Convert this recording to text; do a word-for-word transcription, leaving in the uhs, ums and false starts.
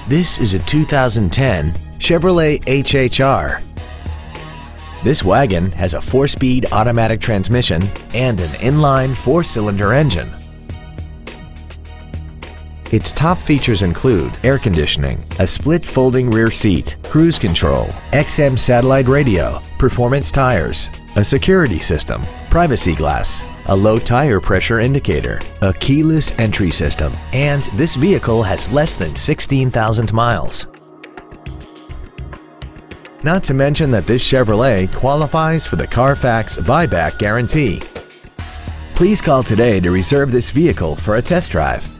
This is a two thousand ten Chevrolet H H R. This wagon has a four-speed automatic transmission and an inline four-cylinder engine. Its top features include air conditioning, a split folding rear seat, cruise control, X M satellite radio, performance tires, a security system, privacy glass, a low tire pressure indicator, a keyless entry system, and this vehicle has less than sixteen thousand miles. Not to mention that this Chevrolet qualifies for the Carfax buyback guarantee. Please call today to reserve this vehicle for a test drive.